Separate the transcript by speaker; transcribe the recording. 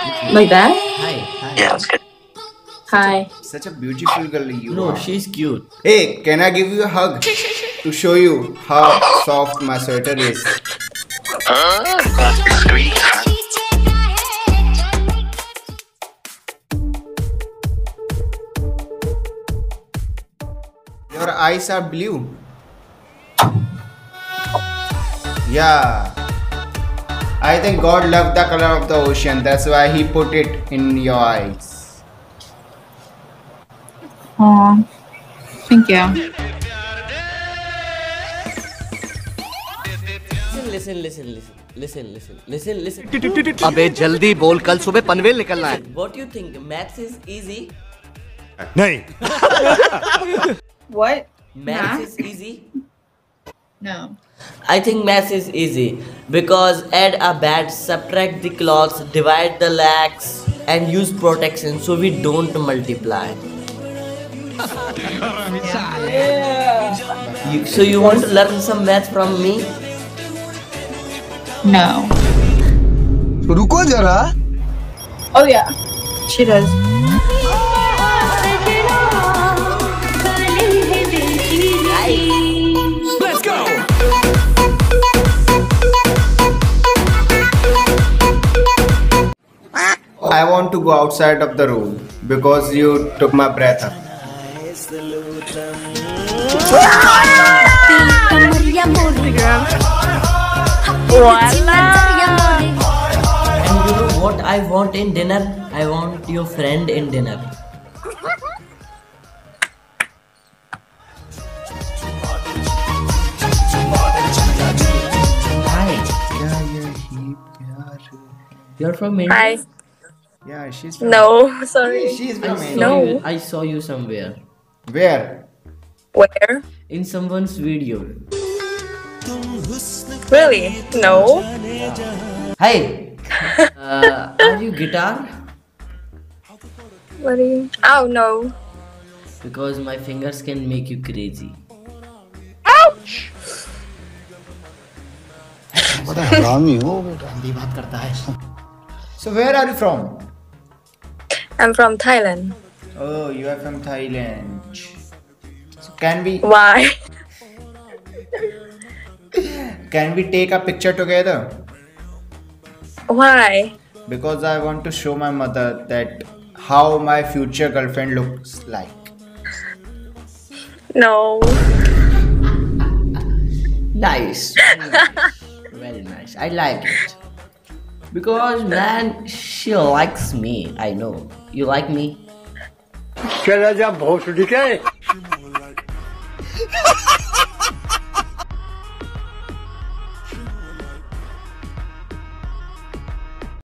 Speaker 1: Like that?
Speaker 2: Hi, hi.
Speaker 3: Yeah, okay.
Speaker 1: Hi.
Speaker 4: Such a beautiful girl you
Speaker 2: No,
Speaker 4: are.
Speaker 2: she's cute.
Speaker 4: Hey, can I give you a hug to show you how soft my sweater is?
Speaker 3: That's sweet.
Speaker 4: Your eyes are blue. Yeah. I think God loved the color of the ocean. That's why He put it in your eyes.
Speaker 1: Aw. Thank you.
Speaker 2: Listen.
Speaker 5: अबे जल्दी बोल कल सुबह पनवेल निकलना है
Speaker 2: What do you think? Maths is easy?
Speaker 5: नहीं
Speaker 1: What?
Speaker 2: Maths is easy?
Speaker 1: No.
Speaker 2: I think maths is easy because add a bat, subtract the clogs, divide the lakhs, and use protection so we don't multiply. So you want to learn some maths from me?
Speaker 1: No.
Speaker 5: रुको जरा
Speaker 1: Oh yeah. She does.
Speaker 4: I want to go outside of the room because you took my breath up.
Speaker 2: And you know what I want in dinner? I want your friend in dinner. Hi, you're from India?
Speaker 6: Hi.
Speaker 4: Yeah, she's from
Speaker 6: No, sorry.
Speaker 4: She's
Speaker 2: I
Speaker 4: from
Speaker 2: saw
Speaker 4: India.
Speaker 6: No.
Speaker 2: you- I saw you somewhere.
Speaker 4: Where?
Speaker 6: Where?
Speaker 2: In someone's video.
Speaker 6: Really? No.
Speaker 2: Hi! Are you guitar?
Speaker 6: What are you? Oh, no.
Speaker 2: Because my fingers can make you crazy.
Speaker 6: Ouch!
Speaker 5: बड़ा हरामी हो बेटा
Speaker 4: So where are you from?
Speaker 6: I'm from Thailand.
Speaker 4: Oh, you are from Thailand. So can
Speaker 6: Why?
Speaker 4: we take a picture together?
Speaker 6: Why?
Speaker 4: Because I want to show my mother that how my future girlfriend looks like.
Speaker 6: No.
Speaker 2: Nice. Very nice. I like it. Because man, she likes me. I know. You like me?
Speaker 5: चला जा भोसड़ी के